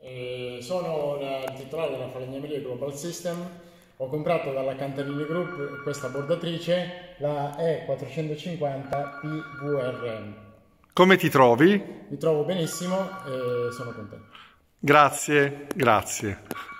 Sono il titolare della falegnameria Global System. Ho comprato dalla Cantarini Group questa bordatrice, la E450 PVRM. Come ti trovi? Mi trovo benissimo e sono contento. Grazie, grazie.